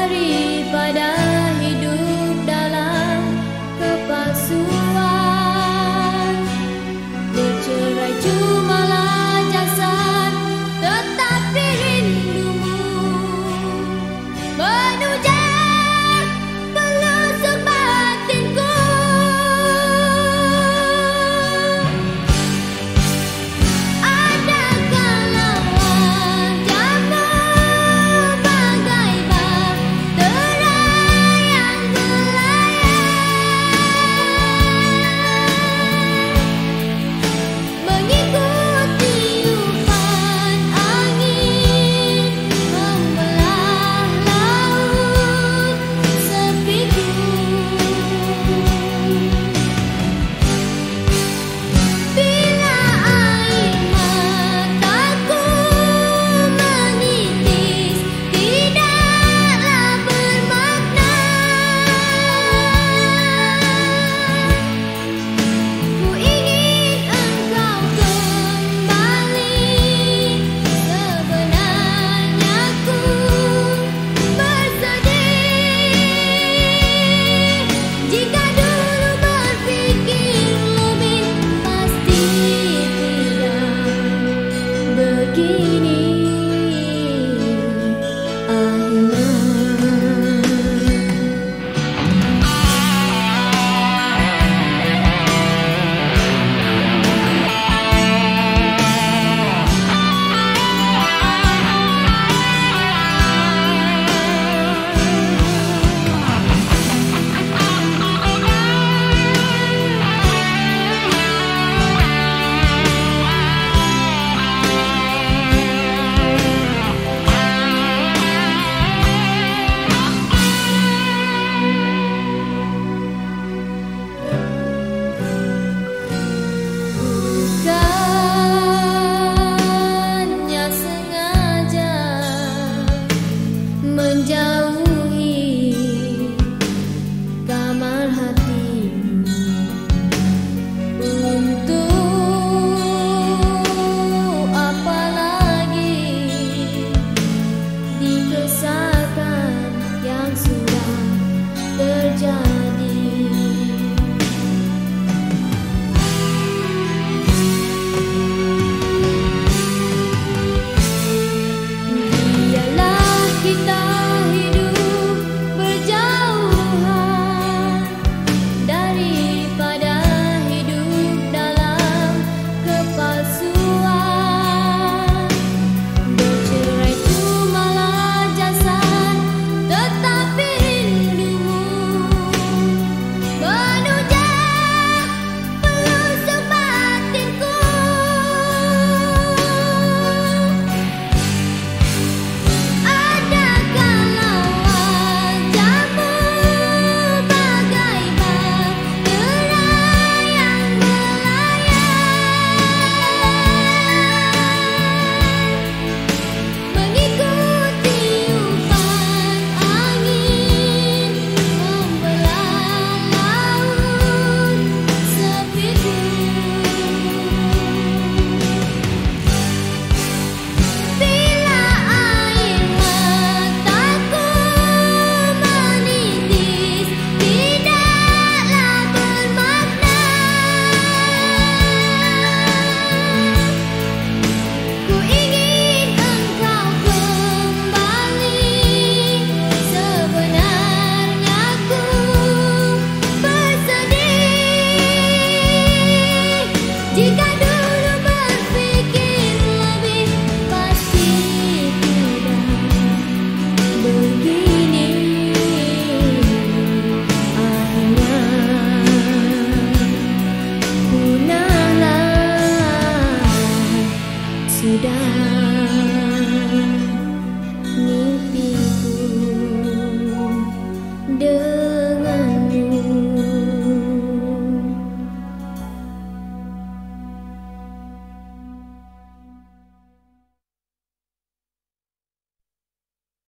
daripada hidup dalam kepalsuan. Bercerai cumalah jasad, tetapi rindumu menujak pelusuk batinku. Adakah lawan jamu bagai bahtera yang melayang, mengikuti tiupan angin, membelah laut sepiku. Bila air mataku menitis, tidaklah bermakna. Ku ingin engkau kembali, sebenarnya ku bersedih. Jika dulu berpikir lebih pasti tidak begini akhirnya. Bukannya sengaja menjauhi kamar hatimu, untuk apa lagi dikesahkan yang sudah terjadi. Biarlah kita hidup berjauhan daripada hidup dalam kepalsuan. Bercerai cumalah jasad, tetapi rindumu menujak pelusuk batinku. Adakah lawan jamu bagai bahtera yang melayang, mengikuti tiupan angin, membelah laut sepiku. Bila air mataku menitis, tidaklah bermakna. Ku ingin engkau kembali, sebenarnya ku bersedih. Jika dulu berpikir lebih pasti tidak begini akhirnya. Punahlah sudah.